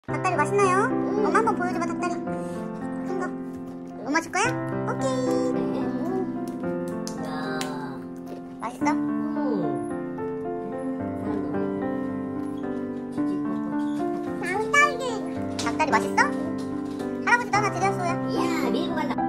닭다리 맛있나요? 엄마 한번 보여줘봐. 닭다리 큰 거. 엄마 줄 거야? 오케이. 야. 맛있어? 닭다리 맛있어? 할아버지도 하나 드렸어요. 야, 밀고 간다.